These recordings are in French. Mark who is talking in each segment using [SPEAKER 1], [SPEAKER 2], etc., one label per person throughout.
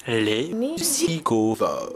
[SPEAKER 1] Les musicovores.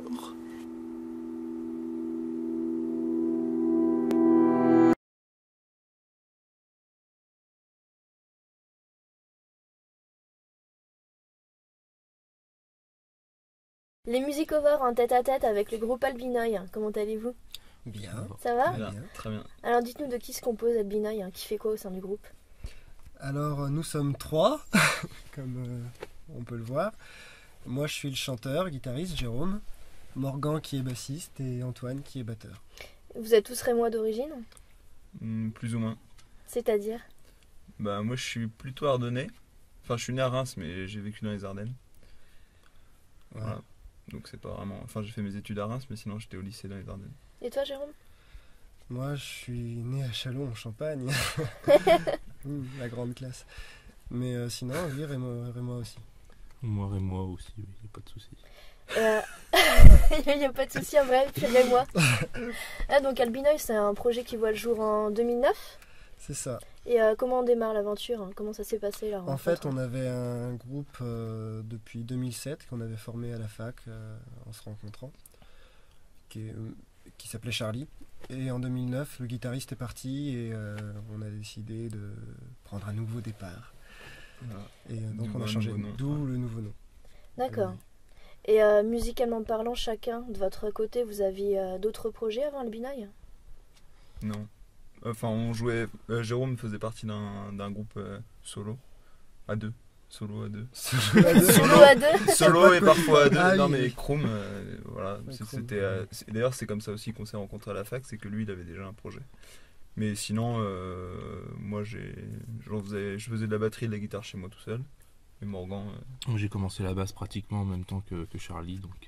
[SPEAKER 2] Les musicovores en tête-à-tête avec le groupe Albinoy, comment allez-vous?
[SPEAKER 3] Bien.
[SPEAKER 2] Ça va?
[SPEAKER 3] Bien.
[SPEAKER 4] Très bien.
[SPEAKER 2] Alors dites-nous de qui se compose Albinoy, qui fait quoi au sein du groupe?
[SPEAKER 3] Alors nous sommes trois, comme on peut le voir. Moi je suis le chanteur, guitariste, Jérôme. Morgan qui est bassiste et Antoine qui est batteur.
[SPEAKER 2] Vous êtes tous rémois d'origine?
[SPEAKER 4] Plus ou moins.
[SPEAKER 2] C'est-à-dire?
[SPEAKER 4] Bah moi je suis plutôt ardennais. Enfin je suis né à Reims mais j'ai vécu dans les Ardennes. Voilà. Donc c'est pas vraiment... Enfin j'ai fait mes études à Reims mais sinon j'étais au lycée dans les Ardennes.
[SPEAKER 2] Et toi Jérôme?
[SPEAKER 3] Moi je suis né à Châlons en Champagne. La grande classe. Mais sinon, oui, Rémois aussi.
[SPEAKER 1] Moi aussi, il n'y a pas de souci.
[SPEAKER 2] Il n'y a pas de souci, en vrai, puis rémois. Ah, donc Albinoy, c'est un projet qui voit le jour en 2009.
[SPEAKER 3] C'est ça.
[SPEAKER 2] Et comment on démarre l'aventure? Comment ça s'est passé la rencontre?
[SPEAKER 3] En fait, on avait un groupe depuis 2007 qu'on avait formé à la fac en se rencontrant, qui s'appelait Charlie. Et en 2009, le guitariste est parti et on a décidé de prendre un nouveau départ.
[SPEAKER 4] Voilà.
[SPEAKER 3] Et donc
[SPEAKER 4] D'où
[SPEAKER 3] on a
[SPEAKER 4] un
[SPEAKER 3] changé,
[SPEAKER 4] nouveau nom.
[SPEAKER 3] d'où le nouveau nom.
[SPEAKER 2] D'accord. Et musicalement parlant, chacun de votre côté, vous aviez d'autres projets avant Albinoy?
[SPEAKER 4] Non. Enfin on jouait... Jérôme faisait partie d'un groupe solo. À deux. Solo à deux.
[SPEAKER 2] Solo à deux?
[SPEAKER 4] Solo et parfois à deux.
[SPEAKER 3] Ah
[SPEAKER 4] non
[SPEAKER 3] oui.
[SPEAKER 4] mais Chrome, voilà.
[SPEAKER 3] Ouais,
[SPEAKER 4] C'était, d'ailleurs c'est comme ça aussi qu'on s'est rencontrés à la fac, c'est que lui il avait déjà un projet. Mais sinon, moi je faisais de la batterie et de la guitare chez moi tout seul. Et Morgan...
[SPEAKER 1] J'ai commencé la basse pratiquement en même temps que Charlie, donc...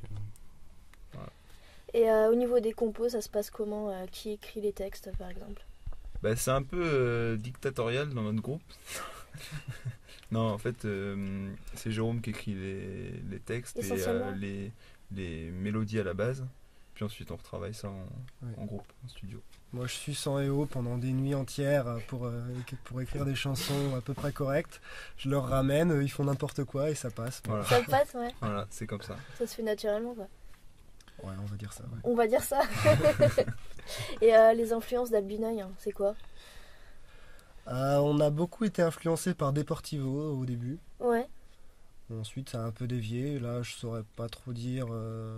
[SPEAKER 2] Et au niveau des compos, ça se passe comment? Qui écrit les textes par exemple?
[SPEAKER 4] Bah, c'est un peu dictatorial dans notre groupe. Non, en fait, c'est Jérôme qui écrit les textes et les mélodies à la base. Puis ensuite, on retravaille ça en groupe, en studio.
[SPEAKER 3] Moi, je suis sans EO pendant des nuits entières pour écrire des chansons à peu près correctes. Je leur ramène, ils font n'importe quoi et ça passe.
[SPEAKER 4] Voilà,
[SPEAKER 2] Ça passe, ouais.
[SPEAKER 4] voilà, c'est comme ça.
[SPEAKER 2] Ça se fait naturellement, quoi.
[SPEAKER 3] Ouais, on va dire ça. Ouais.
[SPEAKER 2] On va dire ça. Et les influences d'Albinoy, c'est quoi?
[SPEAKER 3] On a beaucoup été influencé par Deportivo au début.
[SPEAKER 2] Ouais.
[SPEAKER 3] Ensuite, ça a un peu dévié. Là, je saurais pas trop dire.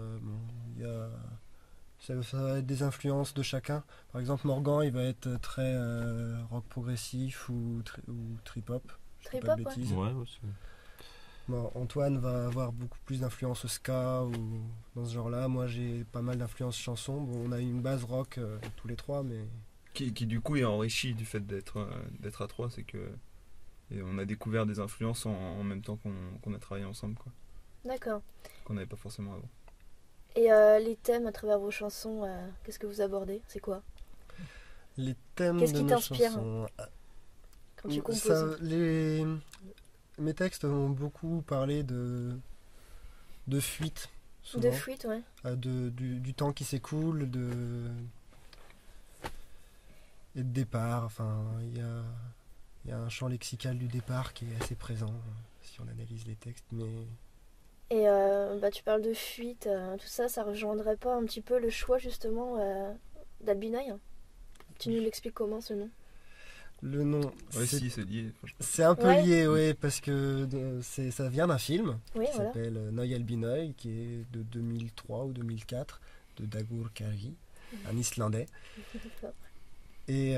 [SPEAKER 3] Ça va être des influences de chacun. Par exemple, Morgan, il va être très rock progressif ou trip-hop. Je dis pas de
[SPEAKER 2] Trip-hop, ouais.
[SPEAKER 3] bêtises.
[SPEAKER 1] Ouais, aussi.
[SPEAKER 3] Bon, Antoine va avoir beaucoup plus d'influence ska ou dans ce genre-là. Moi, j'ai pas mal d'influence chanson. Bon, on a une base rock tous les trois, mais
[SPEAKER 4] Qui du coup est enrichi du fait d'être à trois, c'est que... Et on a découvert des influences en même temps qu'on a travaillé ensemble, quoi.
[SPEAKER 2] D'accord.
[SPEAKER 4] Qu'on n'avait pas forcément avant.
[SPEAKER 2] Et les thèmes à travers vos chansons, qu'est-ce que vous abordez? C'est quoi?
[SPEAKER 3] les thèmes
[SPEAKER 2] Qu'est-ce
[SPEAKER 3] de
[SPEAKER 2] qui
[SPEAKER 3] nos
[SPEAKER 2] t'inspire
[SPEAKER 3] chansons,
[SPEAKER 2] quand tu composes?
[SPEAKER 3] mes textes ont beaucoup parlé de fuite, souvent.
[SPEAKER 2] De fuite, ouais.
[SPEAKER 3] Du temps qui s'écoule, et de départ. Enfin, il y a un champ lexical du départ qui est assez présent si on analyse les textes. Mais
[SPEAKER 2] Et tu parles de fuite, tout ça, ça rejoindrait pas un petit peu le choix justement d'Albinoy? Tu nous l'expliques comment ce nom?
[SPEAKER 3] le nom,
[SPEAKER 4] Ouais, si, c'est lié. Franchement.
[SPEAKER 3] c'est un peu
[SPEAKER 2] Ouais.
[SPEAKER 3] lié, oui, parce que ça vient d'un film
[SPEAKER 2] Oui,
[SPEAKER 3] qui
[SPEAKER 2] voilà.
[SPEAKER 3] s'appelle Noy Albinoy, qui est de 2003 ou 2004, de Dagur Kari, un Islandais. Et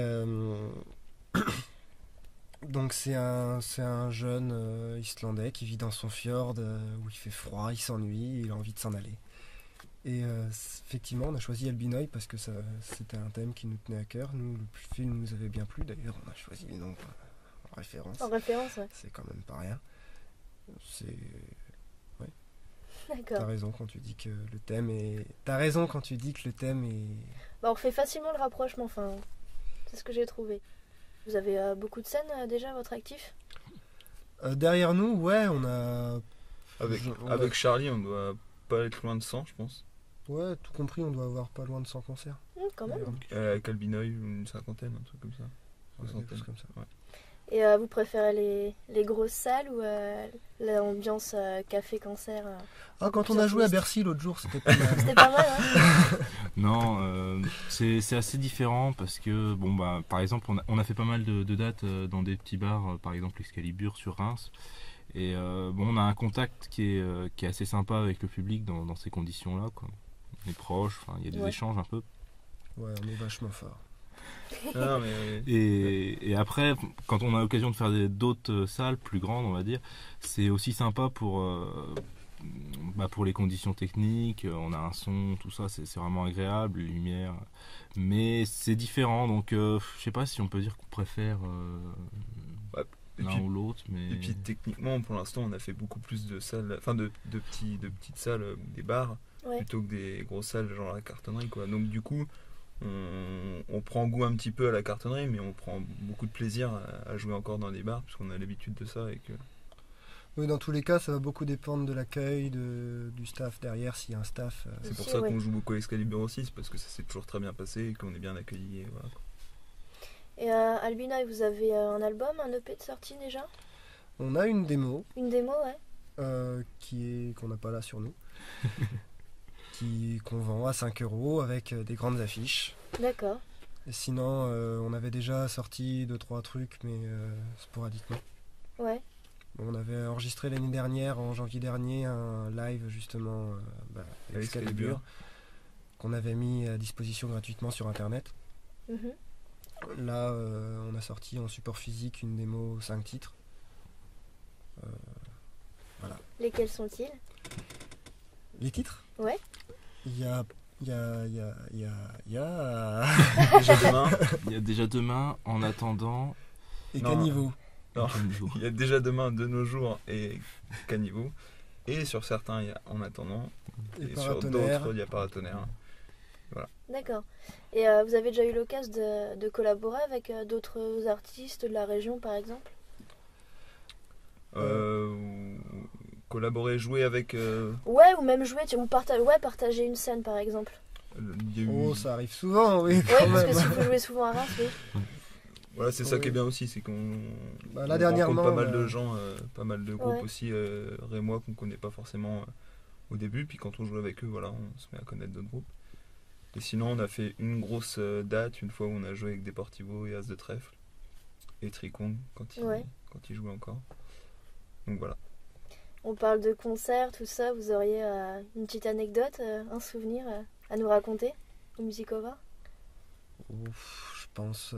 [SPEAKER 3] donc c'est un jeune Islandais qui vit dans son fjord où il fait froid, il s'ennuie, il a envie de s'en aller. Et effectivement, on a choisi Albinoy parce que c'était un thème qui nous tenait à cœur. Nous, le film nous avait bien plu, d'ailleurs on a choisi le nom en référence.
[SPEAKER 2] En référence, ouais.
[SPEAKER 3] C'est quand même pas rien. T'as
[SPEAKER 2] D'accord.
[SPEAKER 3] raison quand tu dis que le thème est... T'as raison quand tu dis que le thème est...
[SPEAKER 2] Bah, on fait facilement le rapprochement, enfin, c'est ce que j'ai trouvé. Vous avez beaucoup de scènes déjà à votre actif?
[SPEAKER 3] derrière nous, ouais, on a...
[SPEAKER 4] Avec Charlie, on doit pas être loin de 100, je pense.
[SPEAKER 3] Ouais, tout compris, on doit avoir pas loin de 100 concerts.
[SPEAKER 2] Quand même.
[SPEAKER 3] D'ailleurs.
[SPEAKER 4] Avec Albinoy, une cinquantaine, un truc comme ça.
[SPEAKER 3] Ouais,
[SPEAKER 4] Soixantaine.
[SPEAKER 3] quelque chose comme ça.
[SPEAKER 4] Ouais.
[SPEAKER 2] Et vous préférez les grosses salles ou l'ambiance café-concert
[SPEAKER 3] Quand on a joué à Bercy l'autre jour, c'était pas mal.
[SPEAKER 2] C'était pas mal, hein.
[SPEAKER 1] Non, c'est assez différent parce que, bon, bah, par exemple, on a fait pas mal de dates dans des petits bars, par exemple Excalibur sur Reims. Et bon, on a un contact qui est assez sympa avec le public dans ces conditions-là, quoi. On est proches, il y a des échanges un peu.
[SPEAKER 3] Ouais, on est vachement fort.
[SPEAKER 4] Non, mais...
[SPEAKER 1] Et après, quand on a l'occasion de faire d'autres salles plus grandes, on va dire, c'est aussi sympa pour les conditions techniques. On a un son, tout ça, c'est vraiment agréable, les lumières. Mais c'est différent, donc je sais pas si on peut dire qu'on préfère l'un ou l'autre. Mais...
[SPEAKER 4] Et puis techniquement, pour l'instant, on a fait beaucoup plus de salles, enfin de petites salles, des bars, plutôt que des grosses salles genre la cartonnerie, quoi. Donc du coup, on prend goût un petit peu à la cartonnerie, mais on prend beaucoup de plaisir à jouer encore dans des bars, parce qu'on a l'habitude de ça. Et que...
[SPEAKER 3] Oui, dans tous les cas, ça va beaucoup dépendre de l'accueil, du staff derrière, s'il y a un staff.
[SPEAKER 4] C'est pour ça qu'on joue beaucoup à Excalibur aussi, c'est parce que ça s'est toujours très bien passé et qu'on est bien accueillis. Voilà.
[SPEAKER 2] Et Albinoy, vous avez un album, un EP de sortie déjà?
[SPEAKER 3] On a une démo.
[SPEAKER 2] Une démo, ouais.
[SPEAKER 3] Qu'on n'a pas là sur nous. Qu'on vend à 5 € avec des grandes affiches.
[SPEAKER 2] D'accord.
[SPEAKER 3] Et sinon, on avait déjà sorti 2-3 trucs, mais sporadiquement.
[SPEAKER 2] Ouais.
[SPEAKER 3] On avait enregistré l'année dernière, en janvier dernier, un live justement Excalibur qu'on avait mis à disposition gratuitement sur internet. Là, on a sorti en support physique une démo 5 titres. Voilà.
[SPEAKER 2] Lesquels sont-ils?
[SPEAKER 3] Les titres?
[SPEAKER 2] Ouais.
[SPEAKER 3] Il y a
[SPEAKER 4] déjà demain.
[SPEAKER 1] Il y a déjà demain, en attendant.
[SPEAKER 3] Et Caniveau.
[SPEAKER 4] Il y a déjà demain, de nos jours, et Caniveau. Et sur certains, il y a En attendant. Et sur d'autres, il y a Paratonnerre. Voilà. D'accord.
[SPEAKER 2] Et vous avez déjà eu l'occasion de collaborer avec d'autres artistes de la région, par exemple?
[SPEAKER 4] Collaborer, jouer avec...
[SPEAKER 2] Ouais, ou même jouer, ou partager une scène, par exemple.
[SPEAKER 3] Ça arrive souvent, oui.
[SPEAKER 2] Oui, parce que si vous jouez souvent à Reims, oui.
[SPEAKER 4] Voilà, c'est ça qui est bien aussi, c'est qu'on
[SPEAKER 3] dernièrement,
[SPEAKER 4] rencontre pas mal de gens, pas mal de groupes aussi, rémois qu'on connaît pas forcément au début, puis quand on joue avec eux, voilà, on se met à connaître d'autres groupes. Et sinon, on a fait une grosse date, une fois où on a joué avec Deportivo et As de Trèfle, et Tricon, quand ils jouaient encore. Donc voilà.
[SPEAKER 2] On parle de concerts, tout ça, vous auriez une petite anecdote, un souvenir à nous raconter au Musicova?
[SPEAKER 3] Je pense...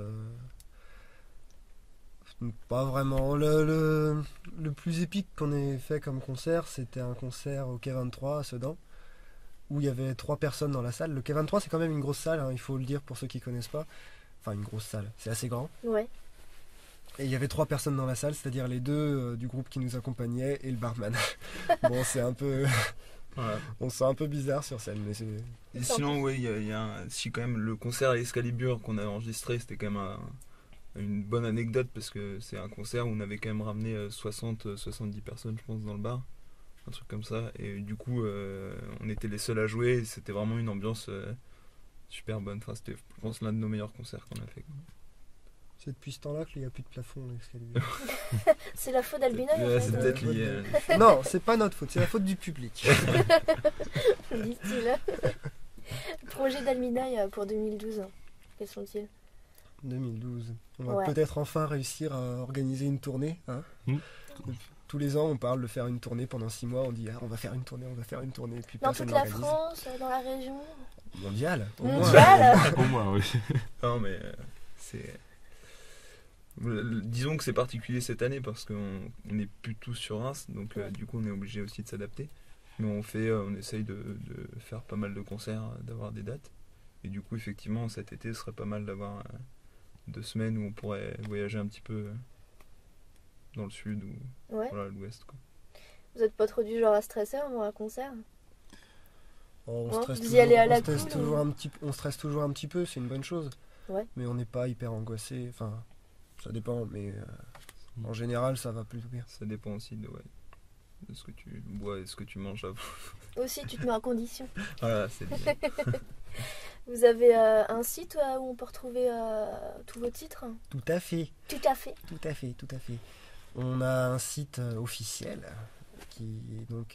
[SPEAKER 3] pas vraiment. Le plus épique qu'on ait fait comme concert, c'était un concert au Quai 23 à Sedan, où il y avait 3 personnes dans la salle. Le Quai 23, c'est quand même une grosse salle, hein, il faut le dire pour ceux qui ne connaissent pas. Enfin, une grosse salle, c'est assez grand.
[SPEAKER 2] Ouais.
[SPEAKER 3] Et il y avait 3 personnes dans la salle, c'est-à-dire les 2 du groupe qui nous accompagnaient et le barman. Bon, c'est un peu...
[SPEAKER 4] Voilà.
[SPEAKER 3] On se sent un peu bizarre sur scène, mais c'est...
[SPEAKER 4] Et sinon, oui, il y a si quand même le concert à Excalibur qu'on a enregistré, c'était quand même une bonne anecdote, parce que c'est un concert où on avait quand même ramené 60-70 personnes, je pense, dans le bar, un truc comme ça, et du coup on était les seuls à jouer, et c'était vraiment une ambiance super bonne. Enfin, c'était, je pense, l'un de nos meilleurs concerts qu'on a fait.
[SPEAKER 3] C'est depuis ce temps-là qu'il n'y a plus de plafond à Excalibur.
[SPEAKER 2] C'est la faute d'Albinoy,
[SPEAKER 4] c'est peut-être lié.
[SPEAKER 3] Non, c'est pas notre faute, c'est la faute du public.
[SPEAKER 2] Dit-il. Projet d'Albinoy pour 2012, quels sont-ils?
[SPEAKER 3] 2012. On va peut-être enfin réussir à organiser une tournée. Hein. Tous les ans, on parle de faire une tournée pendant 6 mois. On dit on va faire une tournée, et puis
[SPEAKER 2] dans toute la France, dans la région.
[SPEAKER 3] Mondiale.
[SPEAKER 2] Au moins.
[SPEAKER 1] Au moins, oui.
[SPEAKER 4] Non, mais c'est... Disons que c'est particulier cette année parce qu'on n'est plus tous sur Reims, donc du coup on est obligé aussi de s'adapter. Mais on essaye de faire pas mal de concerts, d'avoir des dates. Et du coup, effectivement, cet été, ce serait pas mal d'avoir 2 semaines où on pourrait voyager un petit peu dans le sud ou voilà, à l'ouest, quoi.
[SPEAKER 2] Vous êtes pas trop du genre à stresser avant un concert?
[SPEAKER 3] On stresse toujours un petit peu, c'est une bonne chose.
[SPEAKER 2] Ouais.
[SPEAKER 3] Mais on n'est pas hyper angoissé. Enfin, ça dépend, mais en général, ça va plutôt bien.
[SPEAKER 4] Ça dépend aussi de ce que tu bois et ce que tu manges avant.
[SPEAKER 2] Aussi, tu te mets en condition.
[SPEAKER 4] Voilà, c'est bien.
[SPEAKER 2] Vous avez un site où on peut retrouver tous vos titres?
[SPEAKER 3] Tout à fait.
[SPEAKER 2] Tout à fait.
[SPEAKER 3] Tout à fait, tout à fait. On a un site officiel qui est donc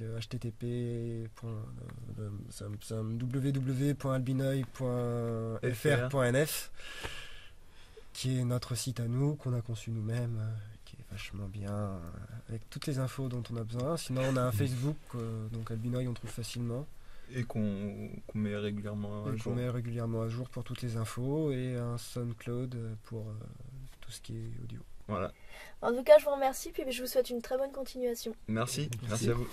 [SPEAKER 3] www.albinoy.fr.nf, qui est notre site à nous, qu'on a conçu nous-mêmes, qui est vachement bien, avec toutes les infos dont on a besoin. Sinon, on a un Facebook, donc Albinoy, on trouve facilement.
[SPEAKER 4] Et qu'on met régulièrement à jour.
[SPEAKER 3] Qu'on met régulièrement à jour pour toutes les infos, et un SoundCloud pour tout ce qui est audio.
[SPEAKER 4] Voilà.
[SPEAKER 2] En tout cas, je vous remercie, puis je vous souhaite une très bonne continuation.
[SPEAKER 4] Merci à vous.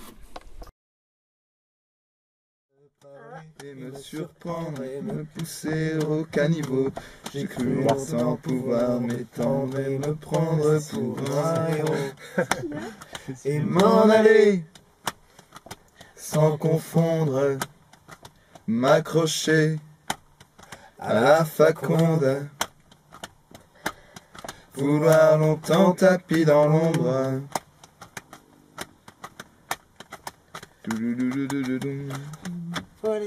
[SPEAKER 4] Et me surprendre et me pousser au caniveau. J'ai cru longtemps pouvoir m'étendre et me prendre pour un héros. Et m'en aller sans confondre, m'accrocher à la faconde. Vouloir longtemps tapis dans l'ombre.
[SPEAKER 3] Allez.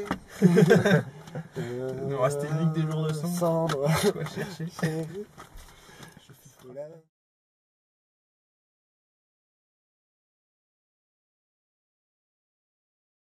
[SPEAKER 4] Il nous restait une ligue des jours de cendre.
[SPEAKER 3] Cendre.
[SPEAKER 4] Quoi chercher.
[SPEAKER 3] Je fais